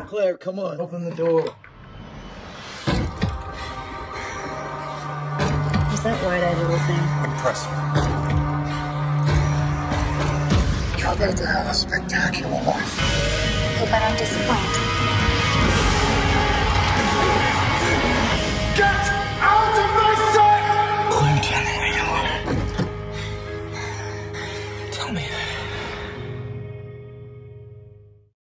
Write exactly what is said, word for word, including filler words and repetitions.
Claire, come on. Open the door. Is that wide-eyed little thing? Impress me. You're about to have a spectacular life. Hope I don't disappoint.